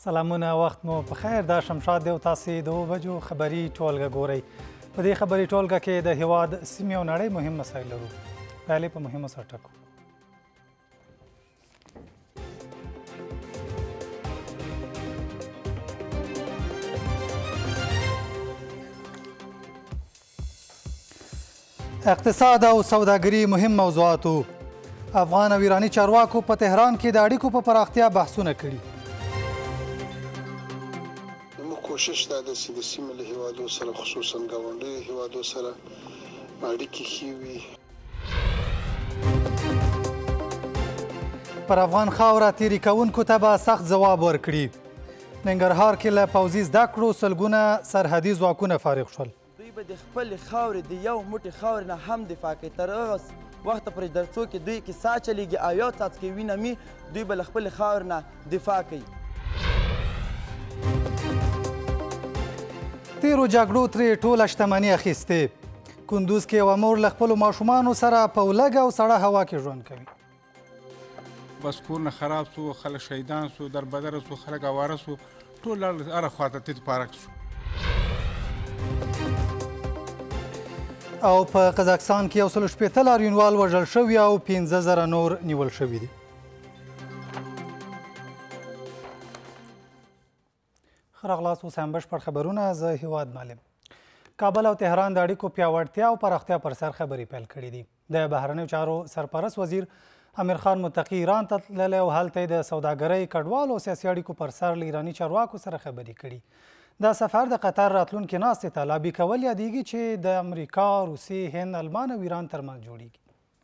سلامونه، وخت مو په خیر. دا شمشاد دی او تاسې د 2 بجو خبري ټولګه ګورئ. په دې خبري ټولګه کې د هیواد، سیمې او نړۍ مهم مسایل لرو. پیل په مهمو سرټکو. اقتصاد او سوداګري مهم موضوعاتو. افغان او ایراني چارواکو په تهران کې د اړیکو په پراختیا بحثونه کړي. کوشش دا ده چې د سیمې له هیوادو سره خصوصا ګاونډیو هیوادو سره اړیکې ښې وي. پر افغان خاوره تیري کوونکو ته به سخت ځواب ورکړي. ننګرهار کې له پوځي زده کړو سلګونه سرحدي ځواکونه فارغ شول. دوی به د خپلې خاورې د یو موټي خاورې نه هم دفاع کوي. تر هغه وخته پورې تر څو چې دوی کې ساه چلیږي او یو څاڅکی وینه مي دوی به له خپلې خاورې نه دفاع کوي. تیرو جګړو ترې ټوله شتمني اخیستې. کندوز کې یوه مور له خپلو ماشومانو سره په لږه او سړه هوا کې ژوند کوي. بس کورونه خراب سو، خلک شهیدان سو، دربدره سو، خلک اواره سو، ټول هره خواته تیت پارک سو. او په قزاقستان کې 160 لاریونوال وژل شوي او 15,000 نور نیول شوي دي. ښه راغلاست. اوس هم بشپړ خبرونه. زه هیواد معلم. کابل او تهران د اړیکو پیاوړتیا او پراختیا پر سر خبرې پیل کړي دي. د بهرنیو چارو سرپرست وزیر امیر خان متقي ایران ته تللی او هلته یې د سوداګرۍ، کډوالو او سیاسي اړیکو پر سر له ایراني چارواکو سره خبرې کړي. دا سفر د قطر راتلونکې ناستې ته لابي کول یادیږي چې د امریکا، روسیې، هند، المان او ایران ترمنځ جوړیږي.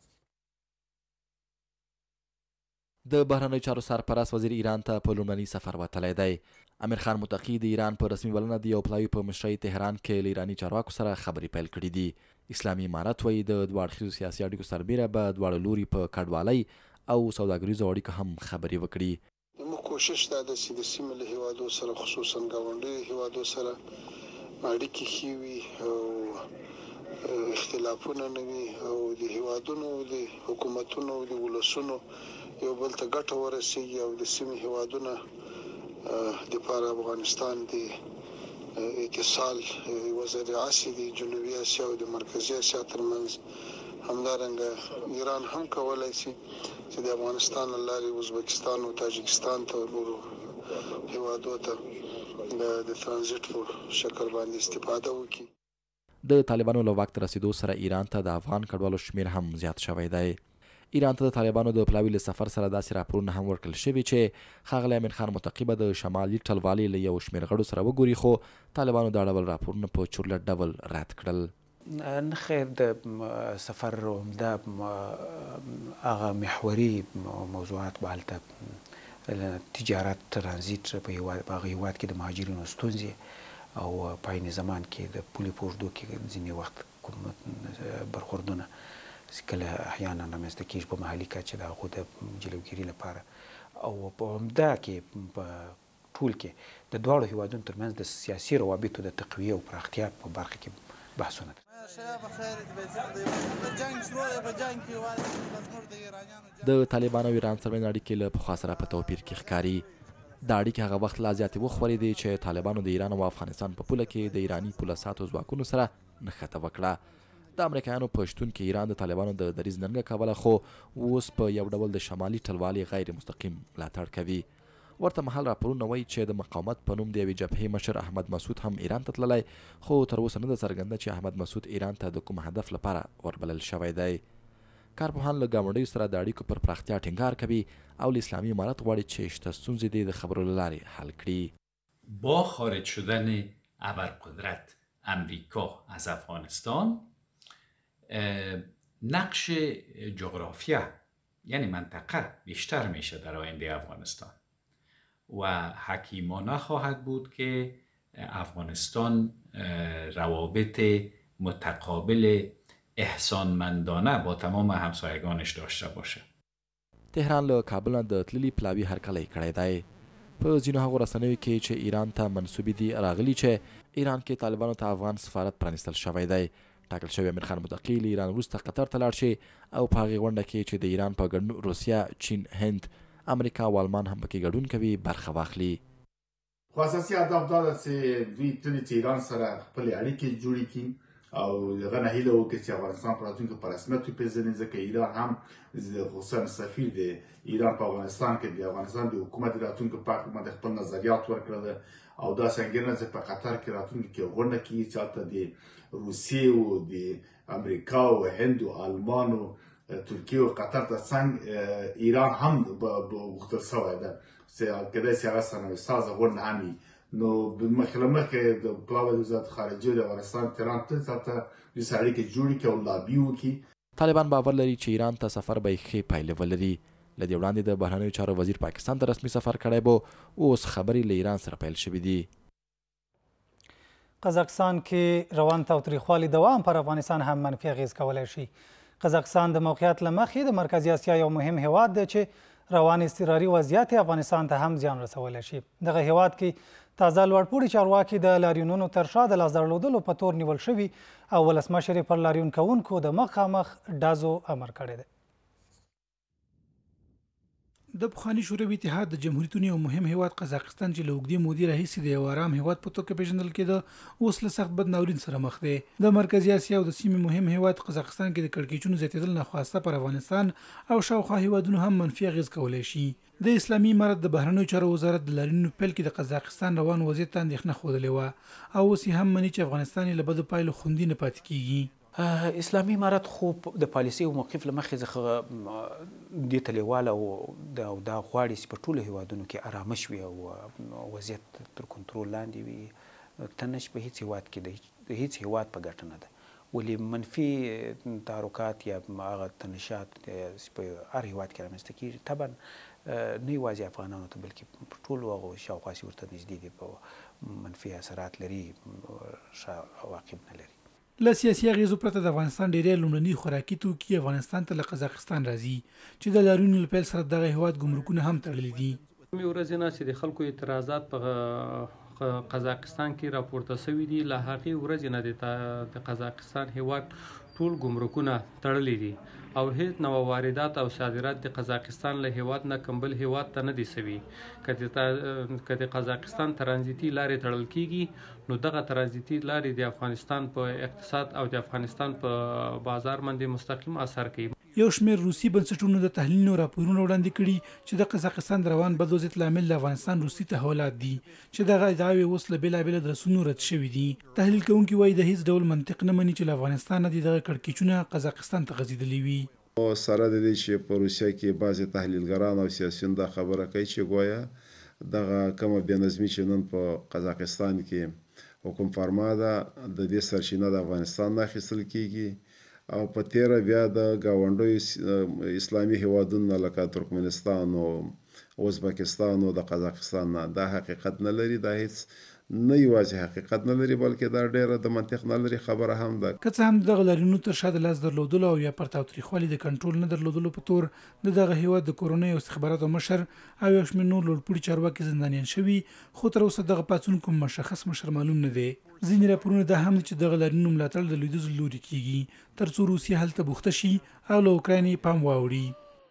د بهرنیو چارو سرپرست وزیر ایران ته په لومړني سفر وتلی دی. امیر خان متقي د ایران په رسمي بلنه د یو پلاوي په مشرۍ تهران کې له ایراني چارواکو سره خبرې پیل کړي دي. اسلامي امارت وایي د دوه اړخیزو سیاسي اړیکو سربیره به دواړه لوري په کډوالۍ او سوداګریزو اړیکو هم خبرې وکړي. زموږ کوشش دا ده چې د سیمې له هیوادو سره خصوصا ګاونډیو هیوادو سره اړیکې ښې وي او اختلافونه نه وي او د هیوادونو، د حکومتونو، د ولسونو یو بل ته ګټه ورسېږي او د سیمې هیوادونه دپاره افغانستان د اتصال یوه ذریعه سي د جنوبي اسیا او د مرکزي اسیا ترمنځ. همدارنګه ایران هم کولی سي چې د افغانستان له لارې ازبکستان او تاجکستان ته نورو هیوادو ته د ترانزیت په شکل باندې استفاده وکړي. د طالبانو له واک ته رسیدو سره ایران ته د افغان کډوالو شمیر هم زیات شوی دی. ایران ته د طالبانو د پلاوي له سفر سره داسې راپورونه هم ورکړل شوي چې ښاغلی امیر خان متقي به د شمالي ټلوالې له یو شمېر غړو سره وګوري، خو طالبانو دا ډول راپورونه په چورلټ ډول رد کړل. نه خیر، د سفر همدا هغه محوري موضوعات به هلته تجارت، ترانزیت په هغه هیواد کې د مهاجرینو ستونزې او په عین زمان کې د پولې په اوږدو کې ځینې وخت کوم برخوردونه کله احیانا رامنځته کېږي په محلي کچه د هغو د جلوګیري لپاره. او په همدا کې په ټول کې د دواړو هیوادونو ترمنځ د سیاسي روابطو د تقویې او پراختیا په برخه کې بحثونه دي. د طالبانو او ایران ترمنځ اړیکې له پخوا سره په توپیر کې ښکاري. دا اړیکې هغه وخت لا زیاتې وخوړېدې چې طالبانو د ایران او افغانستان په پوله کې د ایراني پوله ساتو ځواکونو سره نښته وکړه. د امریکایانو په شتون کې ایران د طالبانو د دریځ ننګه کوله، خو اوس په یو ډول د شمالي ټلوالې غیر مستقیم ملاتړ کوي. ورته مهال راپورونه وایي چې د مقاومت په نوم د یوې جبهې مشر احمد مسعود هم ایران ته تللی، خو تر اوسه نه ده څرګنده چې احمد مسعود ایران ته د کوم هدف لپاره وربلل شوی دی. کارپوهان له ګاونډیو سره د اړیکو پر پراختیا ټینګار کوي او له اسلامي امارت غواړي چې شته ستونزې دې د خبرو له لارې حل کړي. با خارج شدن ابرقدرت امریکا از افغانستان، نقش جغرافیا یعنی منطقه بیشتر میشه در آینده افغانستان و حکیمانه خواهد بود که افغانستان روابط متقابل احسانمندانه با تمام همسایگانش داشته باشه. تهران له کابل نه د تللي پلاوي هرکلی کړی دی. په ځینو هغو رسنیو کې چې ایران ته منسوبې دي راغلي چې ایران کې طالبانو ته افغان سفارت پرانیستل شوی دی. ټاکل شوی امیر خان متقي له ایران وروسته قطر ته لاړ شي او په هغې غونډه کې چې د ایران په ګډون روسیه، چین، هند، امریکا او آلمان هم پکې ګډون کوي برخه واخلي. خو اساسي هدف دا ده چې دوی تل چې ایران سره خپلې اړیکې جوړې کړي او هغه نه هیله وکړي چې افغانستان په راتلونکي په رسمیت وپېژني، ځکه ایران هم خصوصا سفیر د ایران په افغانستان کې د افغانستان د حکومت د راتلونکي په اړه باندې خپل نظریات ورکړل او دا څنګه چې په قطر کې راتلونکي کې غونډه کېږي چې هلته د روسیې او د امریکا او هند او آلمان او ترکیه او قطر ته څنګه ایران هم غوښتل شوی ده چې کېدای شي هغه سرنوشتسازه غونډه هم وي. نو مخکې له مخکې د پلاوی د وزارت خارجه د افغانستان تهران ته دوی سره اړیکې جوړې کړي او لابي وکړي. طالبان باور لري چې ایران ته سفر به یې ښې پایلې ولري. له دې وړاندې د بهرنیو چارو وزیر پاکستان ته رسمي سفر کړی به، اوس خبرې له ایران سره پیل شوي دي. قزاقستان کې روان تاوتریخوالي دوام پر افغانستان هم منفي اغیز کولی شي. قزاقستان د موقعیت له مخې د مرکزي اسیا یو مهم هیواد دی چې روان اضطراري وضعیت افغانستان ته هم زیان رسولی شي. دغه هیواد کې تازه لوړپوړي چارواکي د لاریونونو تر شا د لاس درلودلو په تور نیول شوي او ولسمشر یې پر لاریون کوونکو د مخامخ ډزو امر کړی دی. د پخواني شوروي اتحاد د جمهوریتونو یو مهم هیواد قزاقستان چې له اوږدې مودې راهیسې د یو ارام هیواد په توګه پېژندل کېده، اوس له سخت بد ناورین سره مخ دی. د مرکزي اسیا او د سیمې مهم هیواد قزاقستان کې د کړکېچونو زیاتېدل ناخواسته پر افغانستان او شاوخوا هیوادونو هم منفي اغېز کولی شي. د اسلامي امارت د بهرنیو چارو وزارت د لاریونونو پیل کې د قزاقستان روان وضعیت ته اندېښنه ښودلې وه او اوس یې هم مني چې افغانستان یې له بدو پایلو خوندي نه پاتې کېږي. اسلامي امارت خو د پالیسۍ او موقف له مخې څخه دې ته لیواله او دا غواړي چې په ټولو هیوادونو کې ارامش وي او وضعیت تر کنټرول لاندې وي. تنش په هیڅ هیواد کې د هیڅ هیواد په ګټه نه ده، ولې منفي تحرکات یا هغه تنشات په هر هیواد کې رامنځته کېږي. طبعا نه یوازې افغانانو ته بلکې په ټولو هغو شاوخوا چې ورته نږدې دي په منفي اثرات لري، ښه عواقب نه لري. له سیاسي اغېزو پرته د افغانستان ډېری لومړني خوراکي توکي افغانستان ته له قزاقستان راځي چې د لاریونو له پیل سره دغه هیواد ګمرکونه هم تړلي دي. کومې ورځې نه چې د خلکو اعتراضات په قزاقستان کې راپورته شوي دي، له هغې ورځې نه د قزاقستان هیواد ټول ګمرکونه تړلي دي او هیڅ نوه واردات او صادرات د قزاقستان له هیواد نه کوم بل هیواد ته نه دي سوي. که د قزاقستان ترانزیتي لارې تړل کیږي نو دغه ترانزیتي لارې د افغانستان په اقتصاد او د افغانستان په بازار باندې مستقیم اثر کوي. یو شمېر روسي بنسټونو د تحلیلونو راپورونه وړاندې کړي چې د قزاقستان د روان بد وضعیت لامل د افغانستان روسي تحولات دي چې دغه ادعاوې اوس له بېلابېلو درسونو رد شوي دي. تحلیل کوونکي وایي د هیڅ ډول منطق نه مني چې له افغانستان نه دغه کړکېچونه قزاقستان ته غځېدلي وي. سره د دې چې په روسیه کې بعضې تحلیلګران او سیاسیون دا خبره کوي چې ګویا دغه کومه بېنظمي چې نن په قزاقستان کې حکم فرما ده د دې سرچینه د افغانستان نه اخیستل کیږي او په تیره بیا د ګاونډیو اسلامي هیوادونو لکه ترکمنستان او ازبکستان او د قزاقستان نه دا حقیقت نه لري. دا هیڅ نه یوازې حقیقت نه لري بلکې دا ډیره د منطق نه لري خبره هم ده. که څه هم دغه لاریونونو تر شا د لاس درلودلو او یا پر تاوتریخوالي د کنټرول نه درلودلو په تور د دغه هیواد د کورنۍ او استخباراتو مشر او یو شمېر نور لوړپوړي چارواکي زندانیان شوي، خو تر اوسه دغه پاڅون کوم مشخص مشر معلوم نه دی. ځینې راپورونه دا هم دي چې دغه لاریونونو ملاتړ د لویدیځو لوري کیږي تر څو روسیه هلته بوخته شي او له اوکراینې پام واوړي.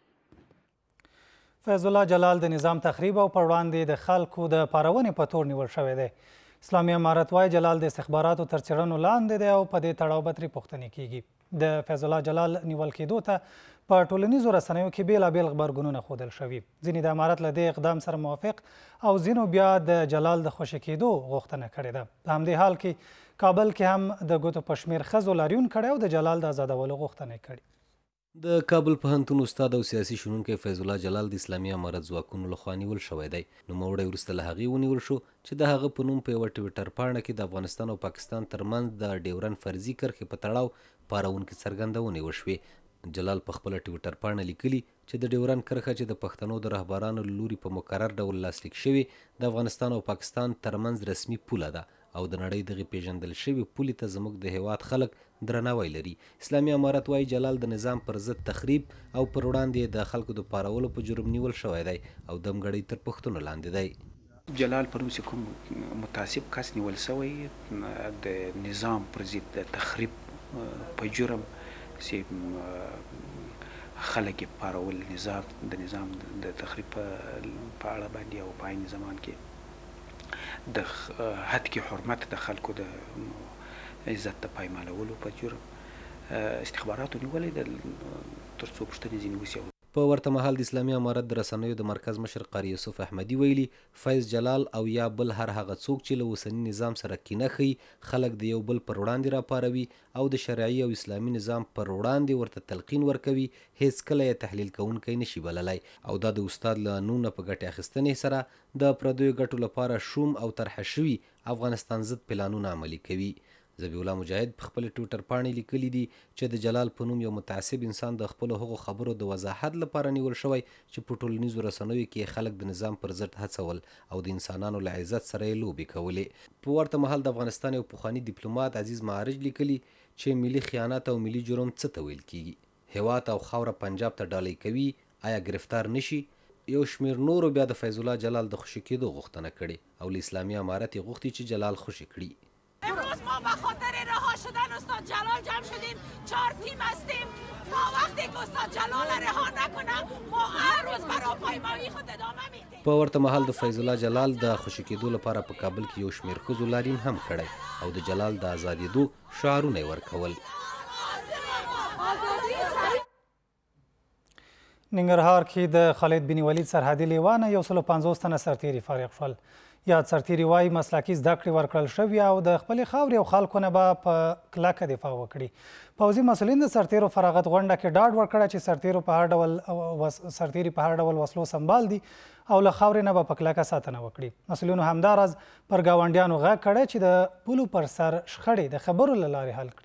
فیض الله جلال د نظام تخریب او پر وړاندې د خلکو د پارونې په تور نیول شوی دی. اسلامي امارت وايي جلال د استخباراتو تر څېړنو لاندې دی او په دې تړاو به ترې پوښتنې کیږي. د فیض الله جلال نیول کېدو ته په ټولنیزو رسنیو کې بېلابېل غبرګونونه ښودل شوي. ځینې د امارت له دې اقدام سره موافق او ځینو بیا د جلال د خوشي کېدو غوښتنه کړې ده. په همدې حال کې کابل کې هم د ګوتو په شمېر ښځو لاریون کړی او د جلال د آزادولو غوښتنه کړې. د کابل پوهنتون استاد او سیاسي شنونکی فیض الله جلال د اسلامي امارت ځواکونو لخوا نیول شوی دی. نوموړی وروسته له هغې ونیول شو چې د هغه په نوم په یوه ټویټر پاڼه کې د افغانستان او پاکستان ترمنځ د ډیورن فرضي کرښې په تړاو پارونکې څرګندونې وشوې. جلال په خپله ټویټر پاڼه لیکلي چې د ډیورن کرښه چې د پښتنو د رهبرانو له لوري په مکرر ډول لاسلیک شوې د افغانستان او پاکستان ترمنځ رسمي پوله ده او د نړۍ دغې پیژندل شوي پولې ته زموږ د هیواد خلک درناوی لري. اسلامي امارت وايي جلال د نظام پر ضد تخریب او پر وړاندې د خلکو د پارولو په جرم نیول شوی دی او دمګړۍ تر پوښتنو لاندې دی. جلال پر نوم کوم متعصب کس نیول شوی د نظام پر ضد د تخریب په جرم چې خلک یې پارول د نظام د تخریب په اړه باندې او په عین زمان کې د هتکې حرمت د خلکو د عزت د پایمالولو په جرم استخباراتو نیولې ده تر څو پوښتنې ځینې وسي. په ورته مهال د اسلامي امارت د رسنیو د مرکز مشر قاری یوسف احمدي ویلي فیض جلال او یا بل هر هغه څوک چې له اوسني نظام سره کینه ښیي خلک د یو بل پر وړاندې راپاروي او د شرعي او اسلامي نظام پر وړاندې ورته تلقین ورکوي هیڅکله یې تحلیل کوونکی نشي بللی او دا د استاد له نونه په ګټې اخیستنې سره د پردیو ګټو لپاره شوم او طرحه شوي افغانستان ضد پلانونه عملي کوي. ذبیح الله مجاهد په خپل ټویټر پاڼې لیکلي دي چې د جلال په نوم یو متعصب انسان د خپلو هغو خبرو د وضاحت لپاره نیول شوی چې په ټولنیزو رسنیو کې خلک د نظام پر ضد هڅول او د انسانانو له عزت سره یې لوبې کولې. په ورته مهال د افغانستان یو پخواني ډیپلومات عزیز معارج لیکلي چې ملي خیانت او ملي جرم څه ته ویل کیږي. هیواد او خاوره پنجاب ته ډالۍ کوي آیا گرفتار نشي؟ یو شمیر نورو بیا د فیض الله جلال د خوشي کېدو غوښتنه کړې او له اسلامي امارت یې غوښتي چې جلال خوشي کړي. امروز ما به خاطر رها شدن استاد جلال جمع شدیم 4 تیم هستیم تا وقتی که استاد جلال رها نکنه ما هر روز برای پایمایی خود ادامه میدیم. په ورته مهال د فیض الله جلال د خوشي کېدو لپاره په کابل کې یو شمیر ښځو لاریون هم کړی او د جلال د ازادېدو شعارونه یې ورکول. ننګرهار کې د خالد بن ولید سرحدي لیوانه 150 تنه سرتیري فارغ شول. یاد سرتیري وایي مسلکي زده کړې ورکړل شوي او د خپلې خاورې او خلکو نه به په کلکه دفاع وکړي. پوځي مسؤلین د سرتیرو فراغت غونډه کې ډاډ ورکړی چې سرتیري په هر ډول وسلو سنبال دي او له خاورې نه به په کلکه ساتنه وکړي. مسؤلینو همداراز پر ګاونډیانو غږ کړی چې د پولو پر سر شخړې د خبرو له لارې حل کړي.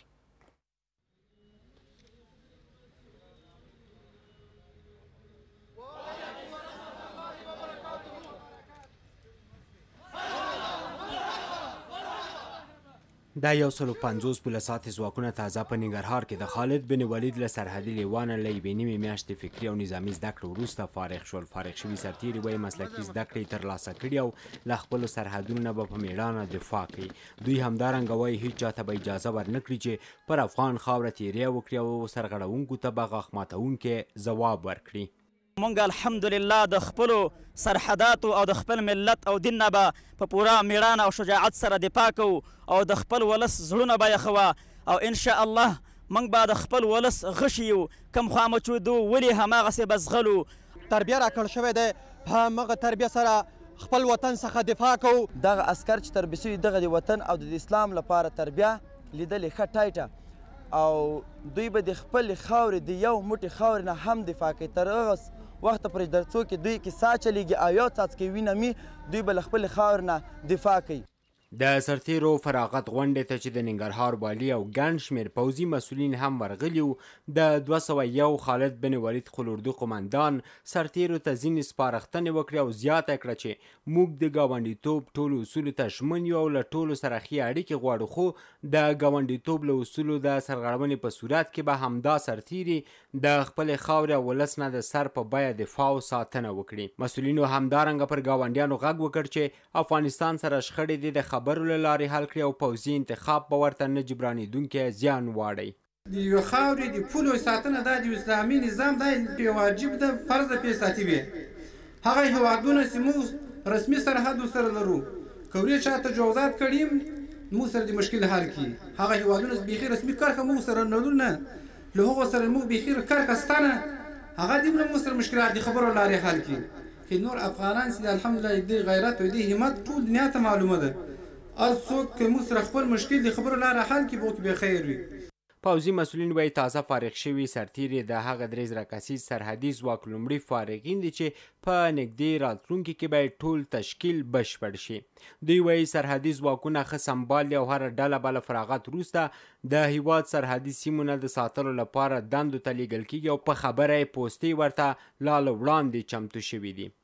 دا 150 پولیسات ځواکونه تازه په ننګرهار کې د خالد بن ولید له سرحدي لیوانه له یوې نیمې میاشتې فکري او نظامي زده کړو وروسته فارغ شول. فارغ شوي سرتیري وایي مسلکي زده کړې ترلاسه کړي او له خپلو سرحدونو نه به په میړانه دفاع کوي. دوی همدارنګه وایي هیڅ چا ته به اجازه ورنکړي چې پر افغان خاوره تیری وکړي او سرغړونکو ته به غاښ ماتونکی ځواب ورکړي. مونږ الحمدلله د خپلو سرحداتو او د خپل ملت او دین نه به په پوره میړانه او شجاعت سره دفاع کوو او د خپل ولس زړونه به یخوه او انشاء الله مونږ به د خپل ولس غشي یو کم خوا مو چې دو ولې هماغسې به زغلو. تربیه راکړل شوې ده په همغه تربیه سره خپل وطن څخه دفاع کوو. دغه عسکر چې تربیه شوي دغه د وطن او د اسلام لپاره تربیه لیدلې ښه ټایټه او دوی به د خپلې خاورې د یو موټې خاورې نه هم دفاع کوي تر هغه وخته پورې تر څو کې دوی کې ساه چلیږي او یو څاڅکی وینه می دوی به له خپلې خاورې نه دفاع کوي. د سرتیرو فراغت غونډې ته چې د ننګرهار والي او ګڼ شمېر پوځي مسؤلین هم ورغلي وو د 201 خالد بن ولید خلوردو قمندان سرتیرو ته ځینې سپارښتنې وکړې او زیاته کړه چې موږ د ګاونډیتوب ټولو اصولو ته ژمن یو او له ټولو سره ښې اړیکې غواړو خو د ګاونډیتوب له اصولو د سرغړونې په صورت کې به همدا سرتیري د خپلې خاورې او ولس نه د سر په بیه دفاع او ساتنه وکړي. مسؤلینو همدارنګه پر ګاونډیانو غږ وکړ چې افغانستان سره شخړې دي د خبرو له لارې حل کړي او پوځي انتخاب به ورته نه جبرانېدونکی زیان واړی. د یوې خاورې د پولو ساتنه دا د اسلامي نظام دا واجب ده فرض ده پرې ساتي وي. هغه هېوادونه چې موږ رسمي سرحد ورسره لرو که ورې چا تجاوزات کړي موږ سره د مشکل حل کړي. هغه هېوادونه چې بیخي رسمي کرښه موږ سره نه لرو نه له هغو سره موږ بیخي کرښه شته نه هغه دې موږ سره مشکلات د خبرو له لارې حل کړي. چې نور افغانان چې الحمدلله د غیرت او د همت ټول دنیا ته معلومه ده هر څوک که موږ سره خپل مشکل د خبرو لاره حل کړي به به خیر وي. پوځي مسؤلین وایي تازه فارغ شوي سرتیري د هغه 3 کسیز سرحدي ځواک لومړي فارغین دي چې په نږدې راتلونکي کې به ټول تشکیل بشپړ شي. دوی وایي سرحدي ځواکونه ښه سمبال دي او هره ډله به له فراغت وروسته د هیواد سرحدي سیمو نه د ساتلو لپاره دندو ته لیږل کیږي او په خبره یې پوستې ورته لا له وړاندې چمتو شوي دي.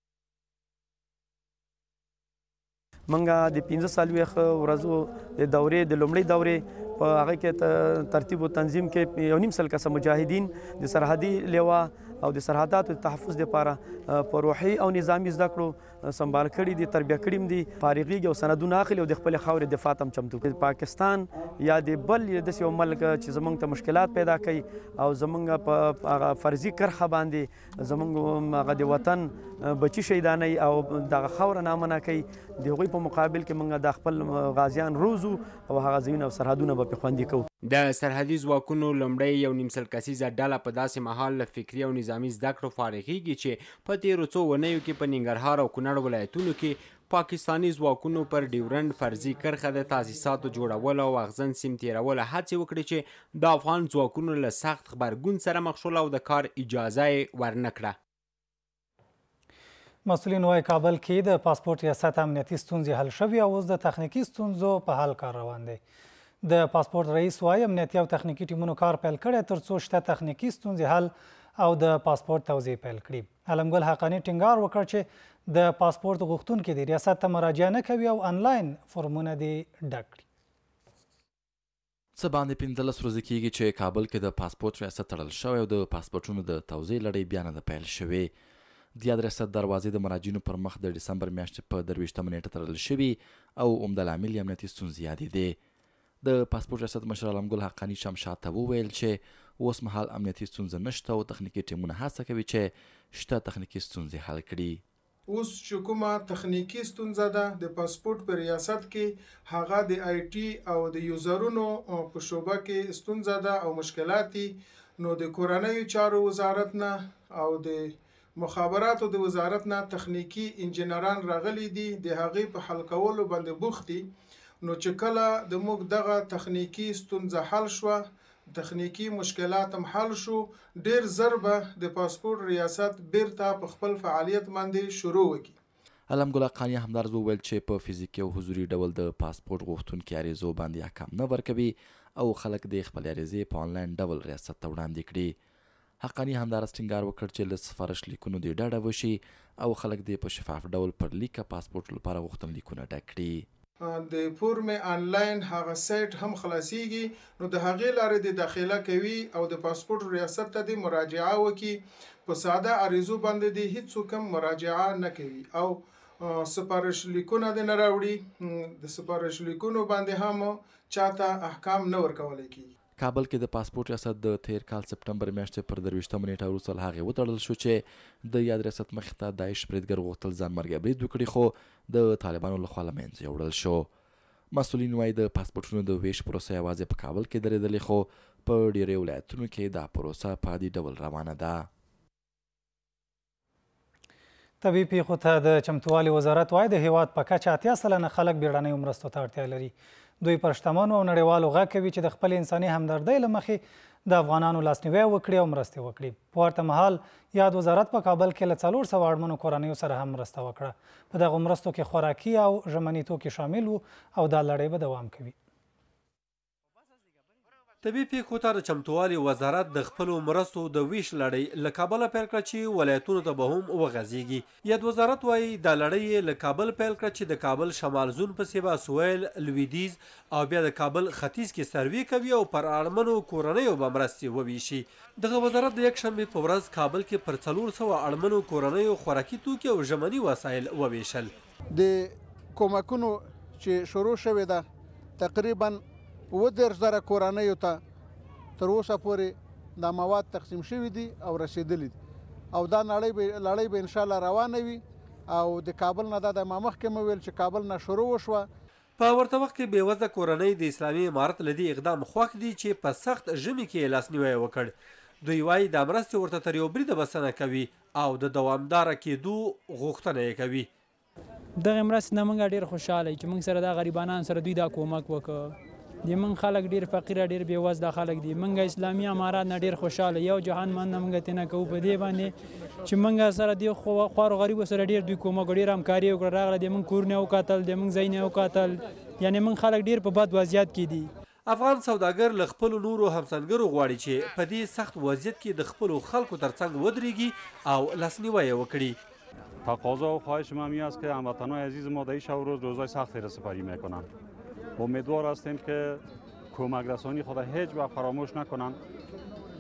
منګه د 15 څلوېښت ورځو د دورې د لومړۍ دورې په هغه کې ترتیب او تنظیم کې 1.5 کسه مجاهدین د سرحدي لیوا او د سرحداتو د تحفظ لپاره په روحي او نظامي زده کړو سمبال کړي دي، تربیه کړي هم دي، فارغېږي او سندونه اخلي او د خپلې خاورې دفاع ته هم چمتو کوي. پاکستان یا د بل داسې یو ملک چې زموږ ته مشکلات پیدا کوي او زموږ په هغه فرضي کرښه باندې زموږ هغه د وطن بچي شهیدانوي او دغه خاوره نامنع کوي، د هغوی په مقابل کې موږ د خپل غازیان روزو او هغه ځایونه او سرحدونه به پرې خوندي کوو. د سرحدي ځواکونو لومړی یو نیم سل کسیزه ډله په داسې مهال له فکري او نظامي زده کړو فارغېږي چې په تېرو څو اونیو کې په ننګرهار او کونړ ولایتونو کې پاکستاني ځواکونو پر ډیورنډ فرضي کرښه د تاسیساتو جوړولو او اغزن سیم تېرولو هڅې وکړې چې د افغان ځواکونو له سخت غبرګون سره مخ شول او د کار اجازه یې ورنه کړه. مسؤلین وايي کابل کې د پاسپورت ریاست امنیتي ستونزې حل شوي او اوس د تخنیکي ستونزو په حل کار روان دی. د پاسپورت رئیس وايي امنیتي او تخنیکي ټیمونو کار پیل کړی تر څو شته تخنیکي ستونزې حل او د پاسپورت توزیع پیل کړي. علمګل حقانی ټینګار وکړ چې د پاسپورت غوښتونکي د ریاست ته مراجعه نه کوي او آنلاین فورمونه دې ډک کړي. څه باندې 15 ورځې کېږي چې کابل کې د پاسپورت ریاست تړل شوی او د پاسپورټونو د توزیع لړۍ بیا نه ده پیل شوې. د یاد ریاست دروازې د مراجعینو پر مخ د ډسمبر میاشتې په 23 نیټه تړل شوي او عمده لامل یې امنیتي ستونزې یادې دي. د پاسپورت ریاست مشر علمګل حقانی شمشاد ته وویل چې اوس مهال امنیتي ستونزه نشته او تخنیکي ټیمونه هڅه کوي چې شته تخنیکي ستونزې حل کړي. اوس چې کومه تخنیکی ستونزه ده د پاسپورت په ریاست کې هغه د آی ټي او د یوزرونو په شعبه کې ستونزه ده او مشکلات دي، نو د کورنیو چارو وزارت نه او د مخابراتو د وزارت نه تخنیکی انجینران راغلي دي، د هغې په حل کولو باندې بوخت دي. نو چې کله د موږ دغه تخنیکی ستونزه حل شوه، تخنیکی مشکلات هم حل شو، ډیر زر به د پاسپورت ریاست بیرته په خپل فعالیت باندې شروع وکړي. علمګل حقانی همدارز وویل چې په فزیکي او حضوري ډول د پاسپورت غوښتونکي عریضو باندې احکام نه ورکوي او خلک د خپل عریضې په آنلاین ډول ریاست ته وړاندې کړي. حقانی همدارس ټینګار وکړ چې له سفارش لیکونو دې ډډه وشي او خلک دې په شفاف ډول پر لیکه پاسپورت لپاره غوښتنلیکونه ډک کړي. د فورم آنلاین هغه سایت هم خلاصيږي، نو د هغې لارې د داخله کوي او د پاسپورت ریاست ته د مراجعه وکړي. په ساده عریضو باندې د هیڅ کوم مراجعه نه کوي او سفارش لیکونه د نه راوړي، د سفارش لیکونو باندې هم چاته احکام نه ورکولی کیږي. کابل کې د پاسپورت ریاست د تیر کال سپټمبر میاشتې پر 23 نیټه وروسته له هغې وتړل شو چې د یاد ریاست مخې ته داعش بریدګر غوښتل ځان مرګ برید وکړي، خو د طالبانو لخوا له منځه یوړل شو. مسؤلین وایي د پاسپورټونو د ویش پروسه یوازې په کابل کې درېدلې، خو په ډیری ولایتونو کې دا پروسه په عادي ډول روانه ده. طبیعي پیښو ته د چمتووالي وزارت وایي د هیواد په کچه 80 سلنه خلک بیړنیو مرستو ته اړتیا لري. دوی پر شتمنو او نړیوالو غږ کوي چې د خپل انساني همدردۍ له مخې د افغانانو لاسنیوی وکړي او مرستې وکړي. په ورته مهال یاد وزارت په کابل کې له 400 اړمنو کورنیو سره هم مرسته وکړه. په دغو مرستو کې خوراکي او ژمني توکي شامل وو او دا لړۍ به دوام کوي. طبیعي پیښو ته د چمتووالي وزارت د خپلو مرستو د ویش لړۍ له کابله پیل کړه چې ولایتونو ته به هم وغځېږي. یاد وزارت وایي دا لړۍ یې له کابل پیل کړه چې د کابل شمال زون پسې به سویل، لویدیځ او بیا د کابل ختیځ کې سروې کوي او پر اړمنو کورنیو به مرستې وویشي. دغه وزارت د یکشنبې په ورځ کابل کې پر 400 اړمنو کورنیو خوراکي توکي او ژمني وسایل وویشل. د کومکونو چې شروع شوې ده تقریبا 10,000 کورنیو ته تر اوسه پورې دا مواد تقسیم شوي دي او رسیدلي دي او دا لړۍ به انشاءالله روانه وي او د کابل نه دا د ما مخکې مې ویل چې کابل نه شروع وشوه. په ورته وخت کې بېوزله کورنۍ د اسلامي امارت له دې اقدام خوښ دي چې په سخت ژمي کې یې لاسنیوی وکړ. دوی وایي دا مرستې ورته تر یو بریده بسنه کوي او د دوامداره کېدو غوښتنه یې کوي. دغه مرستې نه موږ ډېر خوشحاله یو چې موږ سره دا غریبانان سره دوی دا کومک وکړ. د موږ خلک ډېر فقیره ډېر بېوزله خلک دي. موږ اسلامي امارات نه ډېر خوشحاله یو جهان مننه موږ ترې نه کوو په دې باندې چې موږ سره دې خوارو غریبو سره ډېر دوی کومک ډېر همکاري وکړه. راغله د موږ کورونه وکتل، د موږ ځایونه وکتل، یعنې موږ خلک ډېر په بد وضعیت کې دي. افغان سوداګر له خپلو نورو همسنګرو غواړي چې په دې سخت وضعیت کې د خپلو خلکو ترڅنګ ودرېږي او لاسنیوی یې وکړي. تقاضا و خواهش ما این است که هموطنان عزیز ما در این شب و روز روزهای سختی را سپری میکنند. امیدوار هستیم که کمک رسانی خود هیچ وقت فراموش نکنند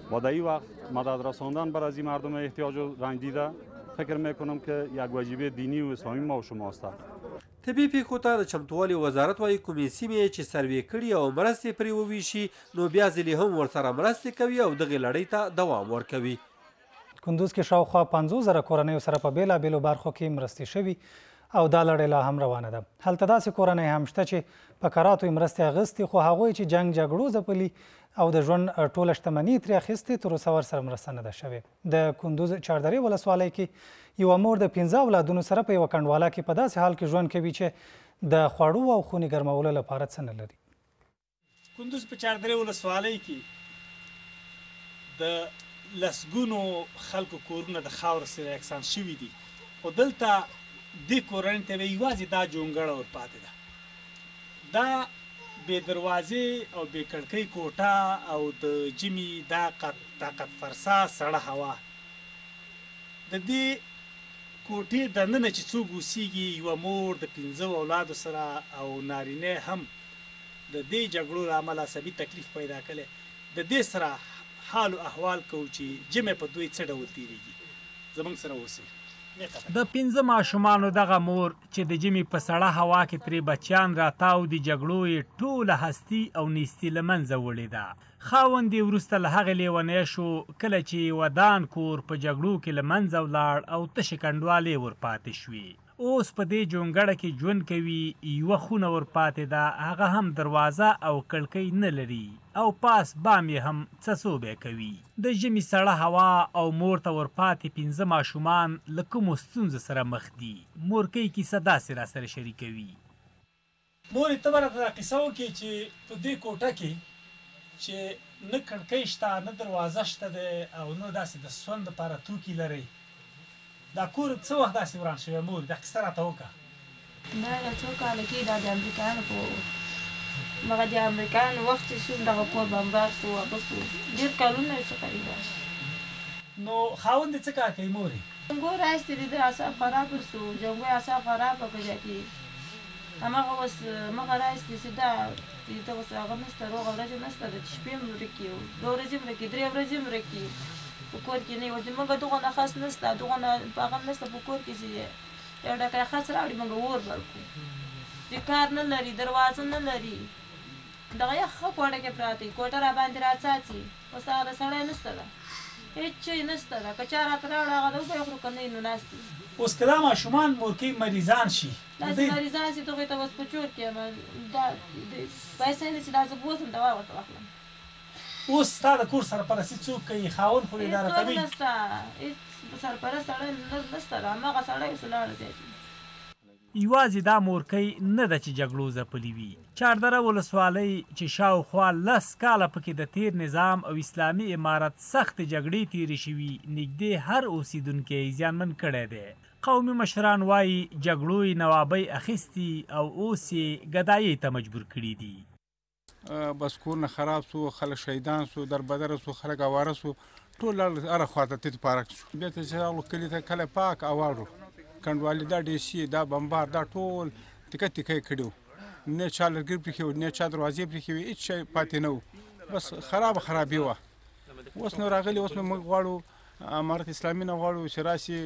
و در این وقت مدد رساندن بر از این مردم احتیاج و رنج دیده فکر میکنم که یک واجبه دینی و اسلامی ما و شماست. طبي پیښو ته د چمتووالي وزارت وایي کومې سیمې چې سروې کړي او مرستې پرې وویشي نو بیا ځلې هم ورسره مرستې کوي او دغې لړۍ ته دوام ورکوي. کندوز کې شاوخوا 50,000 کورنیو سره په بیلابیلو برخو کې مرستې شوي او دا لړۍ لا هم روانه ده. هلته داسې کورنۍ هم شته چې په کراتو یې مرستې اخیستې خو هغوی چې جنګ جګړو ځپلي او د ژوند ټوله شتمني ترې اخیستې تر اوسه ورسره مرسته نه ده شوې. د کندوز چاردرې ولسوالۍ کې یوه مور د 15 اولادونو سره په یوه کنډواله کې په داسې حال کې ژوند کوي چې د خوړو او خونې ګرمولو لپاره څه نه لري. کندوز په چاردرې ولسوالۍ کې د لسګونو خلکو کورونه د خاورو سره یکسان شوي دي خو دلته دې کورنۍ ته به یوازې دا جونګړه ورپاتې ده. دا بې دروازې او بې کړکۍ کوټه او د ژمي دا طاقت فرسا سړه هوا د دې کوټې دننه چې څوک اوسیږي یوه مور د 15 اولادو سره او نارینه هم د دې جګړو له امله عصبي تکلیف پیدا کړی د دې سره حال او احوال کوو چې ژمی په دوی څه ډول تېرېږي. زموږ سره اوسئ. د 15 ماشومانو دغه مور چې د ژمي په سړه هوا کې ترې بچیان راتاو د جګړو یې ټوله هستي او نیستي له منځه وړې ده. خاوند یې وروسته له هغې لیونی شو کله چې ودان کور په جګړو کې له منځه ولاړ او تشې کنډوالې ورپاتې شوې. اوس په دې جونګړه کې ژوند کوي. یوه خونه ورپاتې ده هغه هم دروازه او کړکۍ نه لري او پاس بام یې هم څڅوبی کوي. د ژمي سړه هوا او مور ته ورپاتې 15 ماشومان له کومو ستونزو سره مخ دي. مورکۍ کیسه داسې راسره شریکوي. مورې ته به راته دا کیسه وکړې چې په دې کوټه کې چې نه کړکۍ شته نه دروازه شته دی او نه داسې د سون دپاره توکي لرئ. دا کور څه وخت داسې وران شوی مور دا کیسه راته وکړه. دا یو څو کاله کې دا د امریکایانو په مغه د امریکایانو وخت چې شو دغه کور بمبار شو واپس شو ډېر کلونه یې څه قریبا. نو خاوند دې څه کار کوي مورې؟ جنګو رایستی دی د اعصاب خراب شو جنګو اعصاب خراب کړی کې هماغه اوس مغه رایستی چې دا ته اوس هغه نشته روغه ورځ نشته د شپې هم ورکي 2 ورځې ورکي 3 ورځې ورکي په کور کې نه وځي موږ دغه نه خاص نشته دغه نه هغه نشته په کور کې چې یو ډکه خاص راوړي موږ ور ورکو د کار نه لري دروازه نه لري دغه یخ کوټه کې پراته کوټه را باندې راځي اوس هغه سړی نشته ده هیڅ نشته ده که چا راته راوړه هغه د وبې خورو که نه نو ناستي. اوس که دا ماشومان مورکۍ مریضان شي داسې مریضان شي دغوی ته اوس په چور کې دا پیسې نه چې دا زه بوځم دوا ورته واخلم. اوس ستا د کور سرپرستي څوک کوي؟ خاوند خو اداره کوي؟ هېڅ نشته هېڅ سرپرست سړی نشته ده هماغه سړی اوس ولاړ دی. یوازې دا مورکۍ نه ده چې جګړو ځپلې وي. چاردره ولسوالۍ چې شاوخوا 10 کاله پکې د تیر نظام او اسلامي امارت سختې جګړې تېرې شوي نږدې هر اوسیدونکی زیانمن کړی دی. قومي مشران وایي جګړو یې نوابۍ اخیستي او اوس یې ګدایۍ ته مجبور کړي دي. بس کورونه خراب سو خلک شهیدان سو دربدره سو خلک اواره سو ټول هره خواته تیت پارک شو. بیا ته چې راغلو کلي ته کله پاک اواړو کنډوالي دا ډیسي دا بمبار دا ټول تکه تکه کړي نه چا لرګي پرې کېو نه چا دروازې پرې کېوي هېڅ شی پاتې نه و بس خرابې وه. اوس نو راغلي اوس نو موږ غواړو امارت اسلامي نه غواړو چې راسي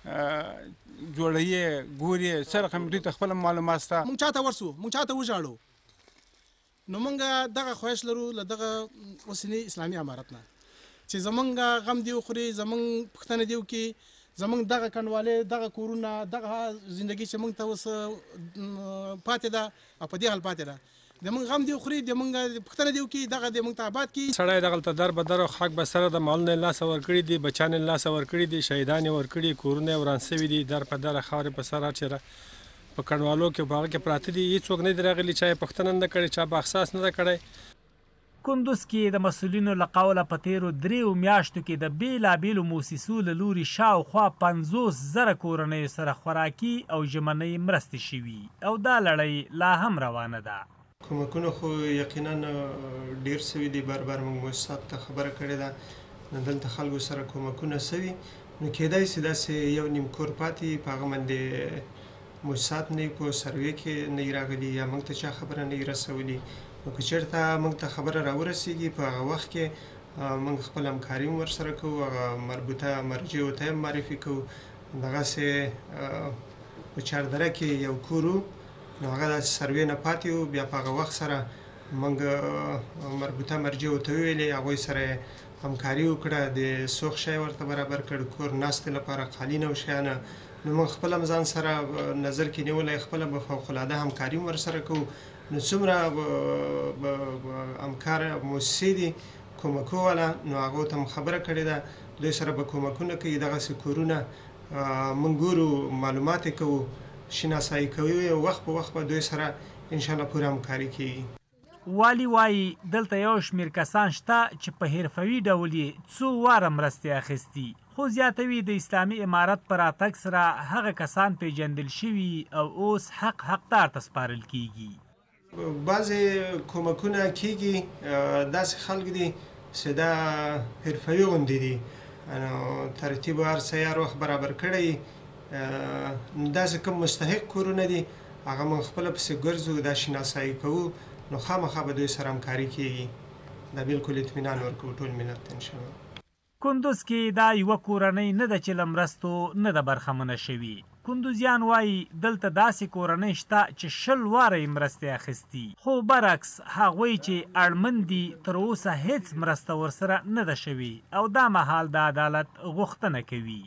جوړوي ګوري څه رقم دوی ته خپله معلومات شته. موږ چاته ورسو موږ چاته وژاړو نو موږ دغه خواهش لرو له دغه اوسني اسلامي امارت نه چې زمونږ غم دی وخوري زمونږ پوښتنه دی وکړي زمونږ دغه کنډوالې دغه کورونه دغه زندګي چې موږ ته اوس پاتې ده او په دې حال پاتې ده د موږ غم دی وخوري د موږ پوښتنه دی وکړي دغه د موږ ته آباد کړي. سړی دغلته در بدر او خاک بسره د مالونه یې لاسه ورکړي دي بچیان یې لاسه ورکړي دي شهیدان یې ورکړي کورونه یې وران سوي دي در په دره خاورې په سر چېرې په کنډوالو کې په هغه کې پراته دي هېڅوک نه دي راغلي چا یې پوښتنه نه ده کړې چا به احساس نه ده کړی. کندوز کې د مسؤلینو له قوله په تېرو 3 میاشتو کې د بېلابېلو موسسو له لوري شاوخوا 50,000 کورنیو سره خوراکي او ژمنۍ مرستې شوي او دا لړۍ لا هم روانه ده. کومکونه خو یقینا ډېر سوي دي بار بار موږ مؤسساتو ته خبره کړې ده دلته خلکو سره کومکونه سوي نو کېدای سي داسې یو نیم کور پاتې په هغه باندې مؤسسات نه په سروې کې نه راغلي یا موږ ته چا خبره نه رسولي نو که چېرته موږ ته خبره راورسېږي په هغه وخت کې موږ خپل همکاري هم ورسره کوو، هغه مربوطه مرجعو ته هم معرفي کوو. دغسې په چاردره کې یو کور و، نو هغه داسې سروې نه پاتې و. بیا په هغه وخت سره موږ مربوطه مرجعو ته وویلې، هغوی سره همکاري وکړه، د سوخ شی ورته برابر کړ، کور ناستې لپاره قالین او شیانه. نو موږ خپله هم ځان سره نظر کې نیولی، خپله به فوقالعاده همکاري هم ورسره کوو. نو څومره همکاره مؤسسې دي کومکو والا، نو هغو ته هم خبره کړې ده، دوی سره به کومکونه کوي. دغسې کورونه موږ ګورو، معلومات یې کوو، شناسایي کوي، او وخت په وخت به دوی سره انشاءالله پوره همکاري کیږي. والي وایي دلته یو شمېر کسان شته چې په حرفوي ډول یې څو واره مرستې اخیستي، خو زیاتوي د اسلامي امارت په راتګ سره هغه کسان پیژندل شوي او اوس حقدار ته سپارل کیږي. بعضې کومکونه کیږي، داسې خلک دي چې دا حرفوي غوندې دي، ترتیب هر څه هر وخت برابر کړی. داسې کوم مستحق کورونه دي، هغه موږ خپله پسې ګرځو، دا شناسایي کوو، نو خامخا به دوی سره همکاري کیږي. دا بالکل اطمینان ورکوو ټول ملت ته انشاءالله. کندوز کې دا یوه کورنۍ نه ده چې له مرستو نه ده برخمنه شوي. کندوزیان وایي دلته داسې کورنۍ شته چې 20 واره یې مرستې اخیستي، خو برعکس هغوی چې اړمن دي تر اوسه هیڅ مرسته ورسره نه ده شوې او دا مهال د عدالت غوښتنه کوي.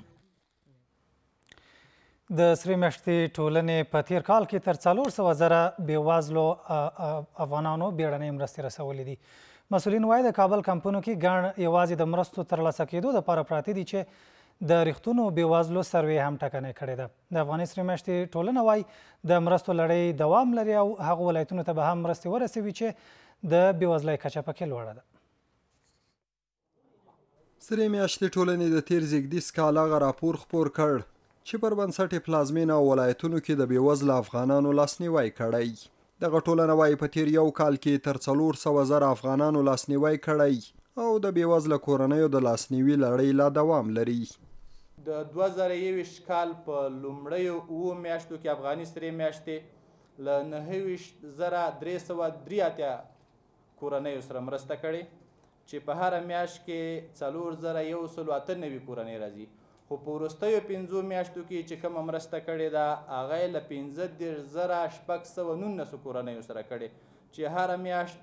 د سرې میاشتې ټولنې په تیر کال کې تر 400 زره بېوزلو افغانانو بیړنۍ مرستې رسولې دي. مسؤلین وایي د کابل کمپونو کې ګڼ یوازې د مرستو ترلاسه کېدو دپاره پراته دي چې د رښتونو بېوزلو سروې هم ټکنۍ کړې ده. د افغاني سرې میاشتې ټولنه وایي د مرستو لړۍ دوام لري او هغو ولایتونو ته به هم مرستې ورسوي چې د بېوزلۍ کچه پکې لوړه ده. سرې میاشتې ټولنې د تیر زیږدیز کال هغه راپور خپور کړ چې پر بنسټ یې پلازمینه او ولایتونو کې د بېوزله افغانانو لاسنیوی کړی. دغه ټولنه وایي په تیر یو کال کې تر 400 زره افغانانو لاسنیوی کړی او د بېوزله کورنیو د لاسنیوي لړۍ لا دوام لري. د 2021 کال په لومړیو 7 میاشتو کې افغاني سرې میاشتې له 9383 کورنیو سره مرسته کړې چې په هره میاشت کې 4198 کورنۍ راځي. خو په وروستیو 5 میاشتو کې چې کومه مرسته کړې ده هغه یې له 15619 کورنیو سره کړې چې هره میاشت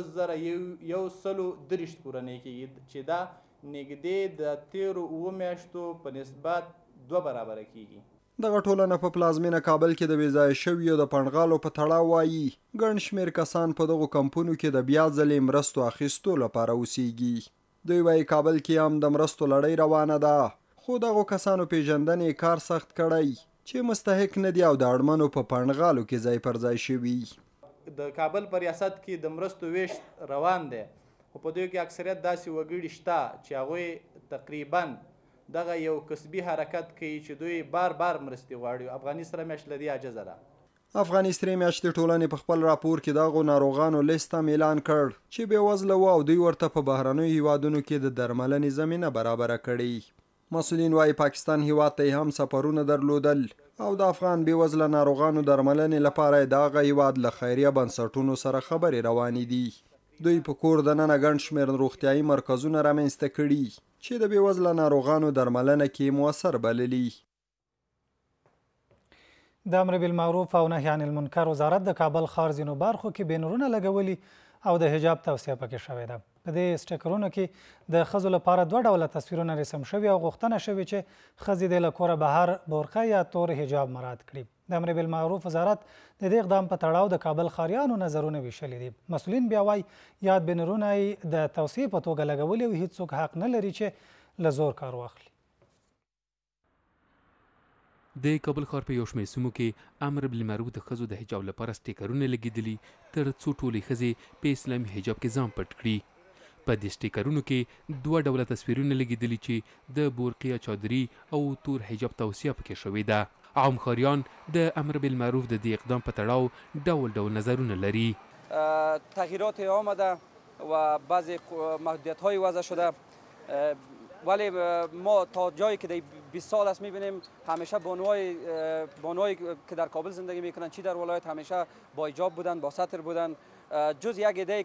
9130 کورنۍ کېږي چې دا نږدې د تیرو 7 میاشتو په نسبت 2 برابره کېږي. دغه ټولنه په پلازمینه کابل کې د بې ځایه شویو د پنډغالو په تړاو وایي ګڼ شمېر کسان په دغو کمپونو کې د بیا ځلې مرستو اخیستو لپاره اوسیږي. دوی وایي کابل کې هم د مرستو لړۍ روانه ده، خو دغو کسانو پیژندنې کار سخت کړی چې مستحق نه دي او د اړمنو په پنډغالو کې ځای پر ځای شوي. د کابل په ریاست کې د مرستو ویش روان دی، خو په دوی کې اکثریت داسې وګړي شته چې هغوی تقریبا دغه یو کسبي حرکت کوي چې دوی بار مرستې غواړي. افغاني سره میاشت له دې عاجزه ده. افغاني سرې میاشتې ټولنې په خپل راپور کې دغو ناروغانو لیست هم اعلان کړ چې بېوزله وو او دوی ورته په بهرنیو هیوادونو کې د درملنې زمینه برابره کړې. مسؤلین وایي پاکستان هیواد ته هم سفرونه درلودل او د افغان بېوزله ناروغانو درملنې لپاره د هغه هیواد له خیریه بنسټونو سره خبرې روانې دي. دوی په کور دننه ګڼ شمېر روغتیایي مرکزونه رامنځته کړي چې د بېوزله ناروغانو درملنه کې مؤثر بللي. د امر بالمعروف او نهي عن المنکر وزارت د کابل ښار ځینو برخو کې بینرونه لګولي او د حجاب توصیه پکې شوې ده. په دې سټیکرونو کې د ښځو لپاره 2 ډوله تصویرونه رسم شوي او غوښتنه شوې چې ښځې د له کوره بهر بورقه یا تور حجاب مراعات کړي. د امر بالمعروف وزارت د دې اقدام په تړاو د کابل ښاریانو نظرونه ویشلي دي. مسؤلین بیا وایي یاد بینرونه یې د توصیې په توګه لګولي او هیڅوک حق نه لري چې له زور کار واخلي. د کابل ښار په یو شمېر سیمو کې امر بالمعروف د ښځو د حجاب لپاره سټیکرونه لګېدلي تر څو ټولې ښځې په اسلامي حجاب کې ځان پټ کړي. په دې سټیکرونو کې 2 ډوله تصویرونه لګېدلي چې د بورقې یا چادري او تور حجاب توصیه پکې شوې ده. عام ښاریان د امر بالمعروف د دې اقدام په تړاو ډول نظرونه لري. تغییرات آمده و بعضی محدودیت‌های وضع شده، ولی ما تا جایی که 20 سال است می‌بینیم همیشه بانوایی که در کابل زندگی می‌کنند چی در ولایت همیشه با حجاب بودند، با ستر بودند، جز یک ایده که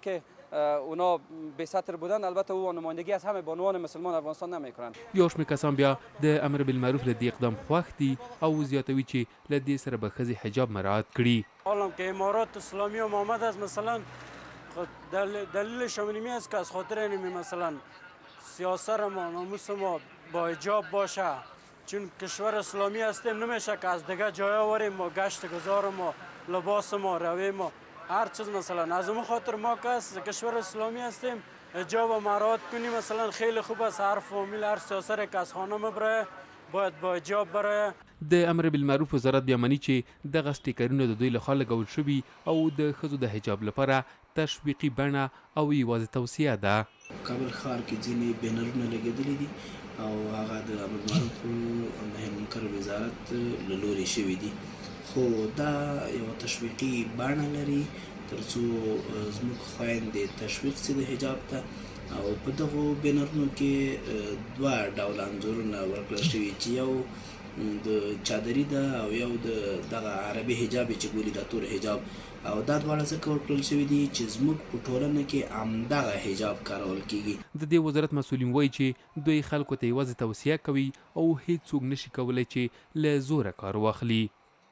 اونا به سطر بودن البته او نمایندگی از همه بانوان مسلمان افغانستان نمیکنن. یو شمېر کسان بیا د امر بالمعروف له دې اقدام خوښ دي او زیاتوي چې له دې سره به ښځې حجاب مراعات کړي. حالا که امارات اسلامی هم آمد است مثلا دلیلش همینی است که از خاطر اینمی مثلا سیاست ما ناموس ما با حجاب باشه، چون کشور اسلامی هستیم نمیشه که از دیگه جای آوریم ما گشت گذار ما لباس ما روی ما هر چیز مثلا از اون خاطر ما که از کشور اسلامی هستیم حجاب مراعات کنیم. مثلا خیلی خوب است هر فامیل هر سیاسر که از خانه مبره باید با حجاب بره. د امر بالمعروف وزارت بیا مني چې دغه سټیکرونه د دوی لخوا لګول شوي او د ښځو د حجاب لپاره تشویقي بڼه او یوازې توصیه ده. کابل ښار کې ځینې بینرونه لګېدلي دي او هغه د امر بالمعروف او نهي منکر وزارت له لورې شوي دي، خو دا یوه تشویقي بڼه لري تر څو زموږ خویندې تشویق سي د حجاب ته. او په دغو بینرونو کې دوه ډوله انځورونه ورکړل شوي چې یو د چادري ده او یو د دغه عربي حجاب چې ګولي دا تور حجاب، او دا دواړه ځکه ورکړل شوي دي چې زموږ په ټولنه کې همدغه حجاب کارول کیږي. د دې وزارت مسؤلین وایي چې دوی خلکو ته یوازې توصیه کوي او هیڅوک نشي کولی چې له زوره کار واخلي.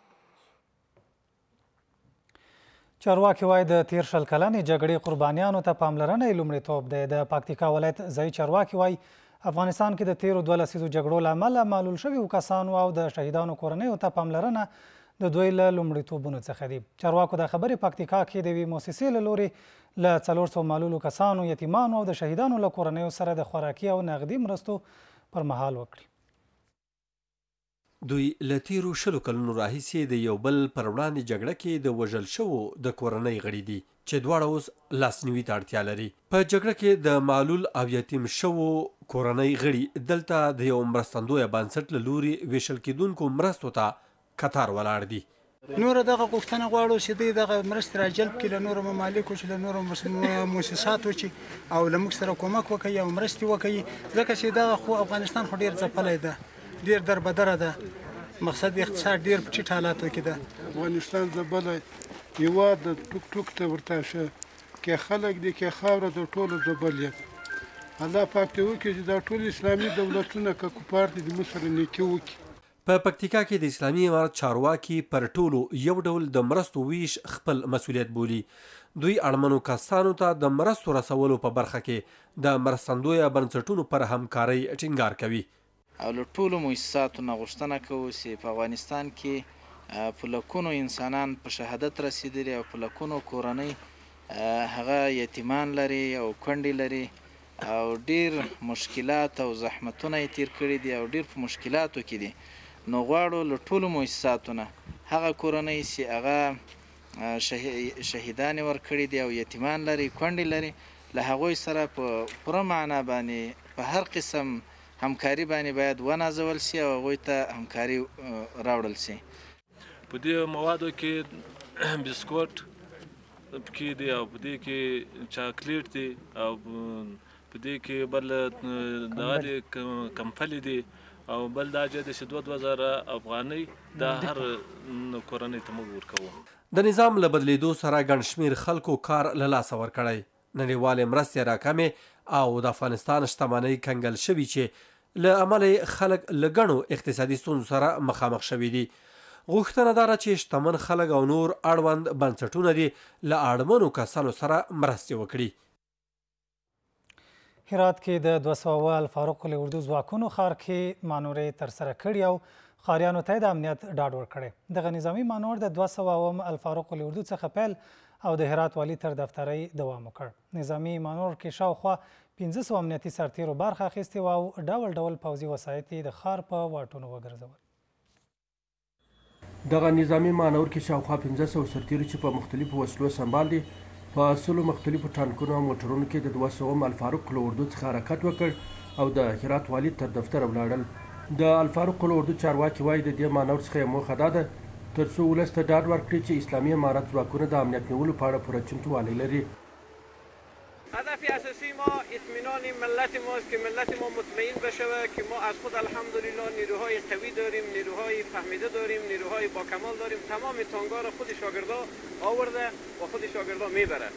چارواکي وایي د تیر شل کلنې جګړې قربانیانو ته پاملرنه یې لومړیتوب دی. د پکتیکا ولایت ځایي چارواکي وایي افغانستان کې د تیرو 12 لسیزو جګړو له امله معلول شویو کسانو او د شهیدانو کورنیو ته پاملرنه د دوی له لومړیتوبونو څخه دي. چارواکو دا خبرې پکتیکا کې د یوې مؤسسې له لورې له 400 معلولو کسانو، یتیمانو او د شهیدانو له کورنیو سره د خوراکي او نغدي مرستو پر مهال وکړي. دوی له تیرو شلو کلونو راهیسې د یو بل پر وړاندې جګړه کې د وژل شوو د کورنۍ غړي دي چې دواړه اوس لاسنیوي ته اړتیا لري. په جګړه کې د معلول او یتیم شوو کورنۍ غړي دلته د یو مرستندویه بنسټ له لورې ویشل کېدونکو مرستو ته کتار ولاړ دي. نور دغه غوښتنه غواړو چې دوی دغه مرستې راجلب کړي له نورو ممالکو چې له نورو مؤسساتو چې او له موږ سره کومک وکړي او مرستې وکړي، ځکه چې دغه خو افغانستان خو ډېر ځپلی ده، ډېر دربدره ده، مقصد اقتصاد ډېر په ټیټ حالاتو کې ده. افغانستان ځپلی هېواد د ټوک ټوک ته ورته شه کې خلک دي کې خاوره د ټولو ځپل یم. الله پاک دې وکړي چې دا ټول اسلامي دولتونه که کفار دي زموږ سره نیکي وکړي. په پکتیکا کې د اسلامي امارت چارواکي پر ټولو یو ډول د مرستو ویش خپل مسؤلیت بولي. دوی اړمنو کسانو ته د مرستو رسولو په برخه کې د مرستندویه بنسټونو پر همکارۍ ټینګار کوي. او له ټولو مؤسساتو نه غوښتنه کوو چې په افغانستان کې په لکونو انسانان په شهادت رسېدلي او په لکونو کورنۍ هغه یتیمان لري او کونډې لري او ډېر مشکلات او زحمتونه یې تیر کړي دي او ډېر په مشکلاتو کې دي. نو غواړو له ټولو مؤسساتو نه هغه کورنۍ چې هغه شهیدانې ورکړي دي او یتیمان لري کونډې لري له هغوی سره په پوره معنا باندې په هر قسم همکاري باندې باید ونازول سي او هغوی ته همکاري راوړل سي. په دې موادو کې بسکوټ پکې دي او په دې کې چاکلیټ دي او په دې کې بل دغه دي کمپلې دي او بل دا چې 2000 افغانۍ د هر کورنۍ ته موږ ورکوو. د نظام له بدلیدو سره ګڼ شمېر خلکو کار له لاسه ورکړی. نړیوالې مرستې راکمې او د افغانستان شتمنۍ کنګل شوي چې له امله خلک له ګڼو اقتصادي ستونزو سره مخامخ شوي دي. غوښتنه دا ده چې شتمن خلک او نور اړوند بنسټونه دي له اړمنو کسانو سره مرستې وکړي. هرات کې د 200 الفاروق اردو ځواکونو ښار کې مانورې ترسره کړي او ښاریانو ته د امنیت ډاډ ورکړی. دغه نظامي مانور د 200 الفاروق اردو څخه پیل او د هرات والي تر دفترۍ دوام وکړ. نظامي مانور کې شاوخوا 500 امنیتي سرتیرو برخه اخیستې وه او ډول ډول پوځي وسایط یې د ښار په واټونو وګرځول. دغه نظامي مانور کې شاوخوا 500 سرتیرو چې په مختلفو وسلو سمبال دي په 10 مختلفو ټانکونو او موټرونو کې د 200 الفاروق اردو څخه حرکت وکړ او د هرات والي تر دفتر ولاړل. د الفاروق اردو چارواکي وایي د دې مانور څخه یې موخه دا ده تر څو ولس ته ډاډ ورکړي چې اسلامي امارت ځواکونه د امنیت نیولو په اړه پوره چمتووالی لري. هدف اساسی ما اطمینان ملت ماست که ملت ما مطمئن بشه که ما از خود الحمدلله نیروهای قوی داریم، نیروهای فهمیده داریم، نیروهای با کمال داریم. تمام تانگا را خود شاگردا آورده و خود شاگردا میبره.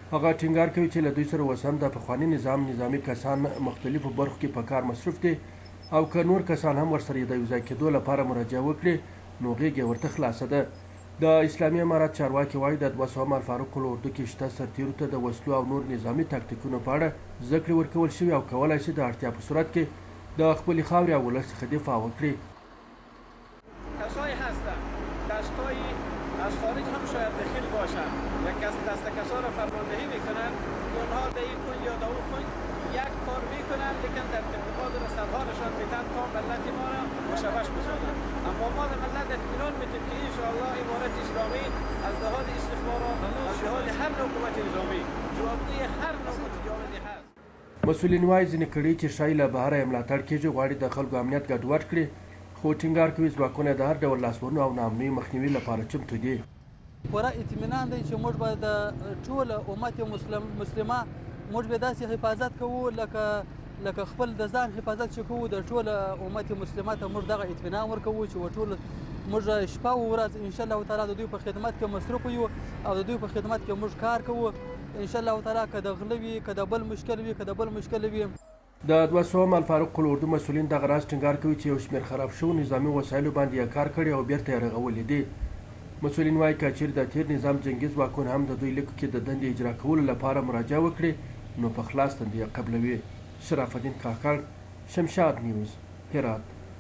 هغه ټینګار کوي چې له دوی سره اوس هم د پخواني نظامي کسان مختلفو برخو کې په کار مصروف دي او که نور کسان هم ورسره د یوځای کېدو لپاره مراجعه وکړي نو غېږ یې ورته خلاصه ده. د اسلامي امارات چارواکي وایي د 200 الفاروق اردو کې شته سرتیرو ته د وسلو او نور نظامي تاکتیکونو په اړه زده کړې ورکول شوي او کولی شي د اړتیا په صورت کې د خپلې خاورې او ولس څخه دفاع وکړي. کسایی هستند دستایی از خارج هم شاید دخیل باشند یک دست کسا را فرماندهی میکنند که اونها در این کن یا در اون کن یک کار میکنند لیکن در تبلیغات رساله‌هاشان میتن تا ملت ما را مشوش بسازند. اما ما به ملت اطمینان میدیم که انشاءالله امارت اسلامی از لحاظ استخبارات از لحاظ هر نوع قوت نظامی جوابگوی هر نوع متجاوزی هست. مسئولین وایي ځینې کړۍ چې ښایي له بهره یې ملاتړ کېږي غواړي د خلکو امنیت ګډوډ کړي، خو ټینګار کوي ځواکونه د هر ډول لاسوهنو او ناامنیو مخنیوي لپاره چمتو دي. پوره اطمینان دی چې موږ به د ټول امت مسلمه موږ به داسې حفاظت کوو لکه خپل د ځان حفاظت چې کوو د ټول امت مسلمه ته موږ دغه اطمینان ورکوو چې ټول موږ شپه او ورځ انشاءالله تعالی د دوی په خدمت کې مصروف یو او د دوی په خدمت کې موږ کار کوو انشاءالله تعالی. که د غله وي که د بل مشکل وي که د بل مشکل وي. د 200 الفاروق اردو مسؤلین دغه راز ټینګار کوي چې یو شمېر خراب شوو نظامي وسایلو باندې یې کار کړی او بیرته یې رغولي دي. مسؤلین وایي که چیرې د تیر نظام جنګي ځواکونه هم د دوی لیکو کې د دندې اجرا کولو لپاره مراجعه وکړي نو په خلاص تندې یې قبلوي. شرف الدین کاکړ، شمشاد نیوز، هرات.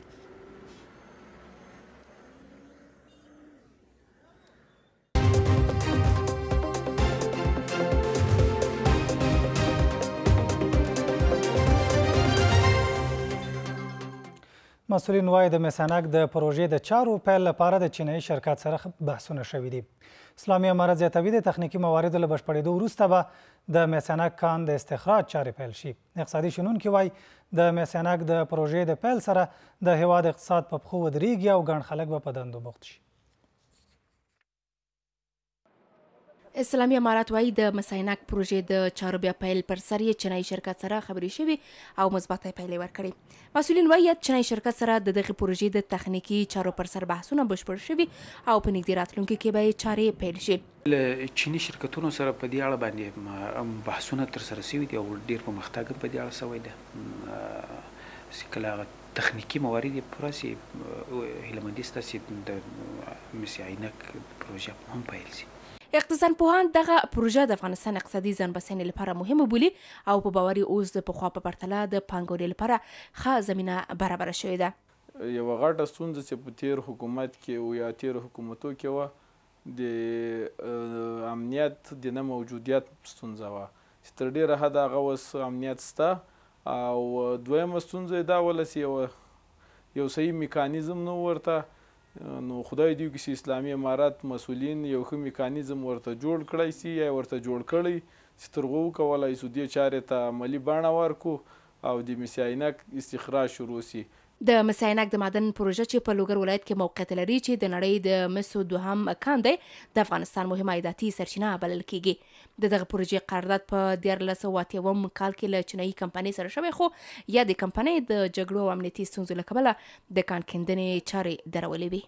مسؤلین وایي د مسانک د پروژې د چارو پیل لپاره د چینایي شرکت سره بحثونه شوي دي. اسلامي امارت زیاتوي د تخنیکي مواردو له بشپړېدو وروسته به د مسانک کان د استخراج چارې پیل شي. اقتصادي شنونکي وایي د مسانک د پروژې د پیل سره د هیواد اقتصاد په پښو ودرېږي او ګڼ خلک به په دندو بوخت شي. اسلامي امارات وایي د مساینک پروژې د چارو بیا پیل پر سر یې چینایي شرکت سره خبرې شوي او مثبته پایلې ورکړي. مسؤلین وایي چینایي شرکت سره د دغې پروژې د تخنیکي چارو پر سر بحثونه بشپړ شوي او په نږدې راتلونکي کې به یې چارې پیل شي. له چیني شرکتونو سره په دې اړه باندې بحثونه ترسره شوي دي او ډېر پرمختګ هم په دې اړه شوی دی. چې کله هغه تخنیکي موارد یې پوره شي هیله مندي سته چې د مساینک پروژه هم پیل شي. اقتصاد پوهان دغه پروژه د افغانستان اقتصادي ځانبسیاینې لپاره مهمه بولي او په باور اوس د پخوا په پرتله د پانګونې لپاره ښه زمینه برابره شوې ده. یوه غټه ستونزه چې په تیر حکومت کې او یا تیر حکومتو کې وه د امنیت د نه موجودیت ستونزه وه چې تر ډېره حده هغه اوس امنیت شته او دویمه ستونزه یې دا وله چې یو صحیح میکانیزم نه ورته نو خدای دې وکړي چې اسلامي امارات مسؤلین یو ښه میکانیزم ورته جوړ کړی سي یا ورته جوړ کړی چې تر هغه وکولی شو دې چارې ته عملي بڼه ورکړو او د مساینک استخراج شروع سي. د مساینک د معدن پروژه چې په لوګر ولایت کې موقعیت لري چې د نړۍ د مسو دوهم کان دی د افغانستان مهمه عایداتي سرچینه بلل کیږي. دغه پروژې قرارداد په 1980 کال کې له چینایي کمپنۍ سره شوی خو یا د کمپنۍ د جګړو او امنیتي ستونزو له کبله د کان کیندنې چارې درولې وي.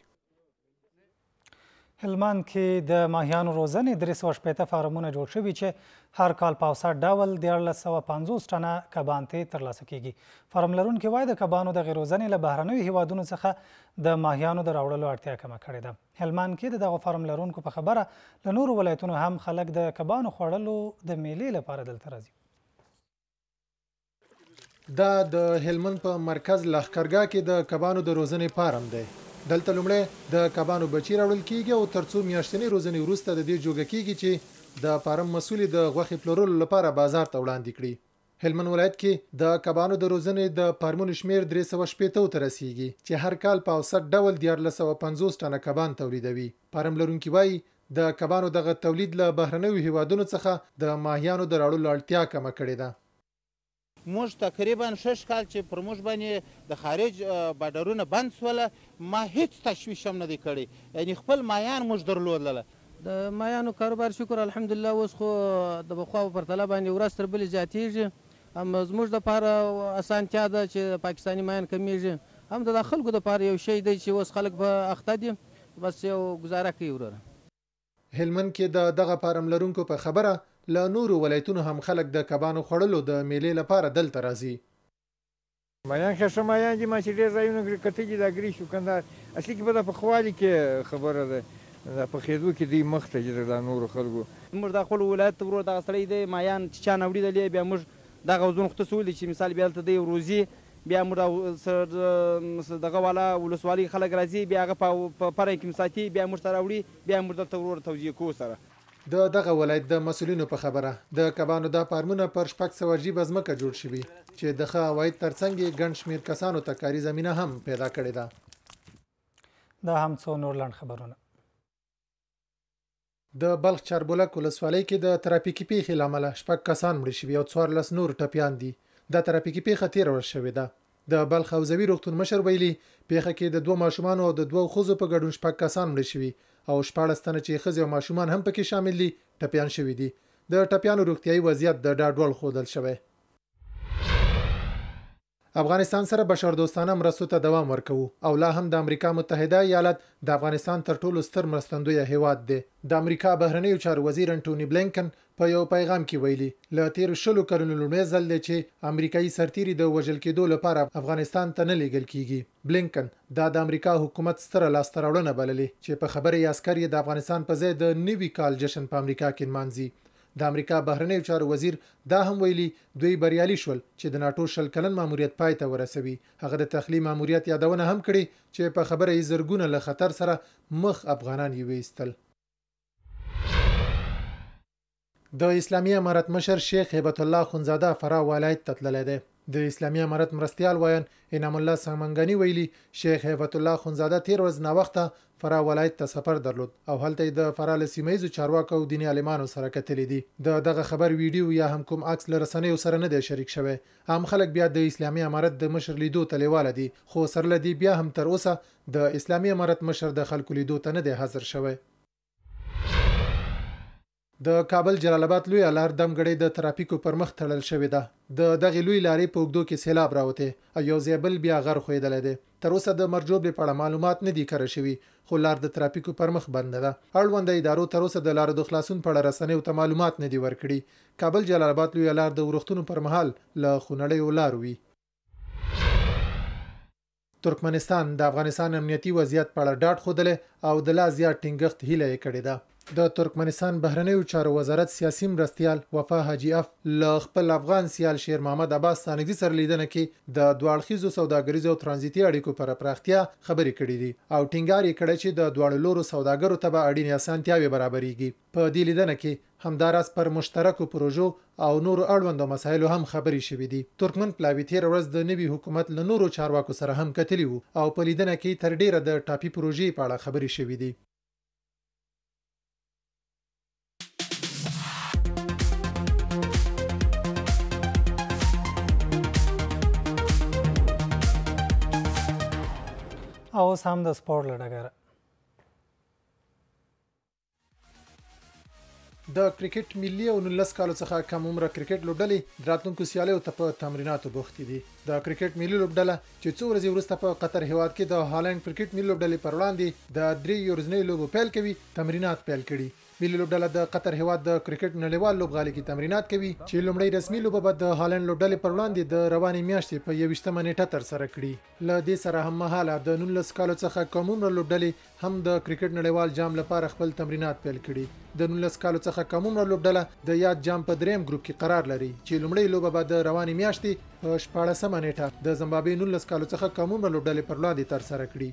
هلمند کې د ماهیانو روزنې 380 فارمونه جوړ شوي چې هر کال په اوسط ډول 1350 ټنه کبان ترلاسه کیږي. فارم لرونکي وایي د کبانو دغې روزنې له بهرنیو هیوادونو څخه د ماهیانو د راوړلو اړتیا کمه کړې ده. هلمند کې دغه فارم لرونکو په خبره له نورو ولایتونو هم خلک د کبانو خوړلو د میلې لپاره دلته راځي. دا د هلمند په مرکز لښکرګاه کې د کبانو د روزنې فارم دی. دلته لومړی د کبانو بچي راوړل کیږي او ترڅو میاشتنې روزنې وروسته د دې جوګه کیږي چې د فارم مسؤلې د غوښې پلورلو لپاره بازار ته وړاندې کړي. هلمند ولایت کې د کبانو د روزنې د فارمونو شمیر 380 ته رسیږي چې هر کال په اوسط ډول 1350 ټنه کبان تولیدوي. فارم لرونکي وایي د کبانو دغه تولید له بهرنیو هیوادونو څخه د ماهیانو د راوړلو اړتیا کمه کړې ده. موږ تقریبا 6 کال چې پر موږ باندې د خارج بارډرونه بند سول ما هیڅ تشویش هم نه دی کړی یعنی خپل مایان موږ درلودل. د مایانو کاروبار شکر الحمدلله اوس خو د بخوا په پرتله باندې ورځ تر بلې زیاتیږي. هم زموږ دپاره اسانتیا ده چې پاکستاني مایان کمیږي هم د خلکو دپاره یو شی دی چې اوس خلک په اخته دي بس یو ګزاره کوي وروره. هلمند کې د دغه فارم لرونکو په خبره له نورو ولایتونو هم خلک د کبانو خوړلو د میلې لپاره دلته راځي. مایان ښه مایان دي ما چې ډېر ځایونه کتلي دا ګریش دوکاندار اصلي کې به د پخوالي کې خبره ده د پخېدو کې دوی مخ ته چې د نورو خلکو موږ د خپل ولایت ورور دغه سړی دی مایان چې چا نه اورېدلی بیا موږ دغه وزن خو څه ویلي چې مثال بیا هلته دی روزي بیا موږ دغه والا ولسوالۍ خلک راځي بیا هغه په پره کې ساتي بیا موږ ته راوړي بیا موږ دلته ورور توجیه کوو سره. د دغه ولایت د مسؤلینو په خبره د کبانو دا فارمونه پر 600 جیبه ځمکه جوړ شوي چې د ښه عواید ترڅنګ یې ګڼ شمېر کسانو ته کاري زمینه هم پیدا کړې ده. دا هم څو نور لنډ خبرونه. د بلخ چاربولک ولسوالۍ کې د ترافیکي پیښې له امله 6 کسان مړه شوي او 14 نور ټپیان دي. دا ترافیکي پیښه تېره ورځ شوې ده. د بلخ حوزوي روغتون مشر ویلي پیښه کې د 2 ماشومانو او د 2 ښځو په ګډون 6 کسان مړه شوي او 14 تنه چې ښځې او ماشومان هم پکې شامل دي ټپیان شوي دي. د ټپیانو روغتیایي وضعیت د ډاډ وړ ښودل شوی. افغانستان سره بشردوستانه مرستو ته دوام ورکوو او لا هم د امریکا متحده ایالات د افغانستان تر ټولو ستر مرستندوی هیواد دی. د امریکا بهرنیو چارو وزیر انټونی بلینکن په یو پیغام کې ویلي له تیرو 20 کلونو لومړی ځل دی چې امریکایي سرتیري د وژل کېدو لپاره افغانستان ته نه لیږل کیږي. بلینکن دا د امریکا حکومت ستره لاسته راوړنه بللې چې په خبره یې عسکر یې د افغانستان په ځای د نوي کال جشن په امریکا کې نمانځي. د امریکا بهرنیو چارو وزیر دا هم ویلي دوی بریالي شول چې د ناټو 20 کلن ماموریت پای ته ورسوي. هغه د تخلي ماموریت یادونه هم کړې چې په خبره یې زرګونه له خطر سره مخ افغانان یې ویستل. د اسلامي امارت مشر شیخ هیبت الله خونزاده فراه ولایت ته تللی دی. د اسلامي امارت مرستیال وایان انعام الله سامنګانی ویلي شیخ هیبت الله خونزاده تیر ورځ ناوخته فراه ولایت ته سفر درلود او هلته د فراه له سیمه ییزو چارواکو او دیني عالمانو سره کتلي دي. دغه خبر ویډیو یا هم کوم عکس له رسنیو سره نه دی شریک شوی. عام خلک بیا د اسلامي امارت د مشر لیدو ته لیواله دي خو سره له دې بیا هم تر اوسه د اسلامي امارت مشر د خلکو لیدو ته نه دی حاضر شوی. د کابل جلال آباد لوی لار دمګړی د ترافیکو پر مخ تړل شوې ده. د دغه لوی لارې په اوږدو کې سیلاب راوته او یو ځای بیا غر خویدلی دی. تر اوسه د مرجوب په اړه معلومات نه دي کره شوي خو لار د ترافیکو پر مخ بنده ده. اړونده ادارو تر اوسه د لارو د خلاصون په اړه رسنیو ته معلومات نه دي ورکړي. کابل جلال آباد لوی لار د ورښتونو پر مهال له خونړیو لارو وي. ترکمنستان د افغانستان امنیتي وضعیت په اړه ډاډ ښودلی او د لا زیات ټینګښت هیله یې کړې ده. د ترکمنستان بهرنیو چارو وزارت سیاسي مرستیال وفا حاجی اف له خپل افغان سیال شیر محمد عباس ثانګزي سره لیدنه کې د دوه اړخیزو سوداګریزو او ترانزیتي اړیکو پر پراختیا خبرې کړې دي او ټینګار یې کړی چې د دواړو لورو سوداګرو ته به اړینې اسانتیاوې برابرېږي. په دې لیدنه کې همداراز پر مشترکو پروژو او نورو اړوندو مسایلو هم خبرې شوې دي. ترکمن پلاوي تېره ورځ د نوي حکومت له نورو چارواکو سره هم کتلي وو او په لیدنه کې تر ډیره د ټاپي پروژې په اړه خبرې شوې دي. او اوس هم د سپورټ له ډګره. د کرکټ ملي او 19 کالو څخه کم عمره کرکټ لوبډلې د راتلونکو سیالیو ته په تمریناتو بوختې دي. د کرکټ ملي لوبډله چې څو ورځې وروسته په قطر هیواد کې د هالند کرکټ ملي لوبډلې پر وړاندې د 3 ورځنیو لوبو پیل کوي تمرینات پیل کړي. ملي لوبډله د قطر هیواد د کرکټ نړیوال لوبغالي کې تمرینات کوي چې لومړی رسمي لوبه به د هالند لوبډلې پر وړاندې د روانې میاشتې په 21 نیټه ترسره کړي. له دې سره هم مهاله د 19 کالو څخه کم عمره لوبډلې هم د کرکټ نړیوال جام لپاره خپل تمرینات پیل کړي. د 19 کالو څخه کم عمره لوبډله د یاد جام په دریم ګروپ کې قرار لري چې لومړی لوبه به د روانې میاشتې په 14 نیټه د زمبابوې 19 کالو څخه کم عمره لوبډلې پر وړاندې ترسره کړي.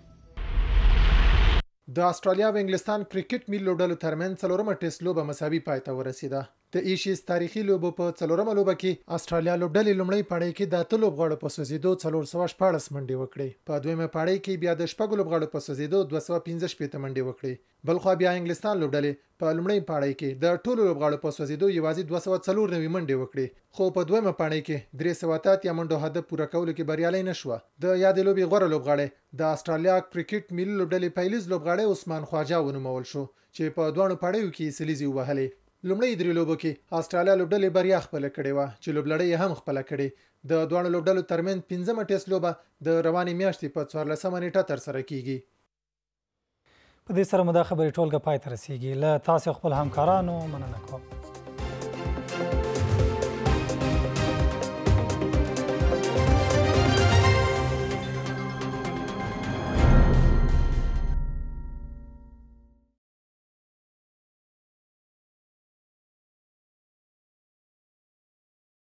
د استرالیا او انګلستان کرکټ ملي لوبډلو ترمنځ څلورمه ټیسټ لوبه مساوي پای ته ورسیده. د ایشیز تاریخي لوبو په څلورمه لوبه کې استرالیا لوبډلې لومړی پاړۍ کې د 8 لوبغاړو په سوځېدو 414 منډې وکړې. په دویمه پاړۍ کې بیا د 6 لوبغاړو په سوځېدو 215 منډې وکړې. بلخو بیا انګلستان لوبډلې په لومړی پاړۍ کې د ټولو لوبغاړو په سوځېدو یوازې 294 منډې وکړې خو په دویمه پاړۍ کې 383 منډو هدف پوره کولو کې بریالي نشوه. د یادې لوبې غوره لوبغاړی د استرالیا کرکټ ملي لوبډلې پیلیز لوبغاړی عثمان خواجه ونومول شو چې په دوه پاړیو کې سلیزي وهلې. لومړی درې لوبو کې استرالیا لوبډلې بریا خپل کړې و چې لوبلړۍ هم خپل کړې. د دوه لوبډلو ترمنځ 15مه ټیسټ لوبه د روانې میاشتې په 14 نیټه ترسره کیږي. په دې سره مو دا خبرې ټولګه پای ته رسیږي. له تاسو خپل همکارانو مننه کوم.